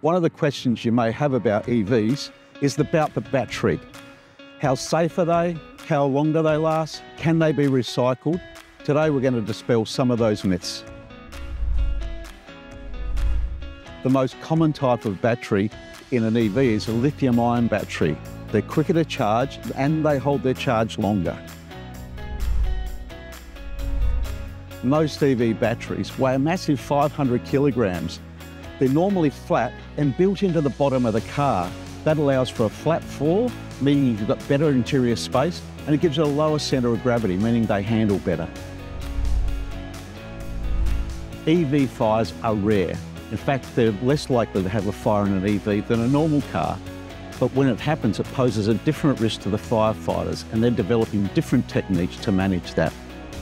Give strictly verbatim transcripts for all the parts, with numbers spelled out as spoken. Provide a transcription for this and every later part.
One of the questions you may have about E Vs is about the battery. How safe are they? How long do they last? Can they be recycled? Today we're going to dispel some of those myths. The most common type of battery in an E V is a lithium ion battery. They're quicker to charge and they hold their charge longer. Most E V batteries weigh a massive five hundred kilograms. They're normally flat and built into the bottom of the car. That allows for a flat floor, meaning you've got better interior space, and it gives it a lower centre of gravity, meaning they handle better. E V fires are rare. In fact, they're less likely to have a fire in an E V than a normal car. But when it happens, it poses a different risk to the firefighters, and they're developing different techniques to manage that.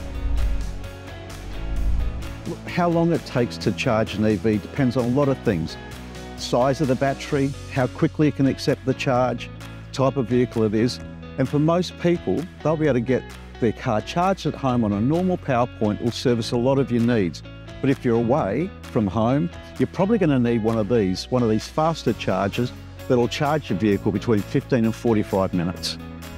How long it takes to charge an E V depends on a lot of things. Size of the battery, how quickly it can accept the charge, type of vehicle it is. And for most people, they'll be able to get their car charged at home on a normal power point will service a lot of your needs. But if you're away from home, you're probably going to need one of these, one of these faster chargers that'll charge your vehicle between fifteen and forty-five minutes.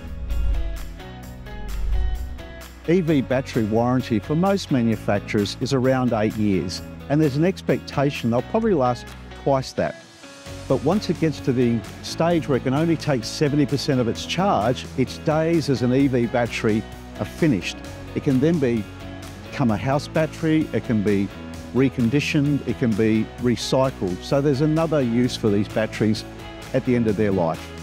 E V battery warranty for most manufacturers is around eight years, and there's an expectation they'll probably last twice that. But once it gets to the stage where it can only take seventy percent of its charge, its days as an E V battery are finished. It can then be, become a house battery, it can be reconditioned, it can be recycled. So there's another use for these batteries at the end of their life.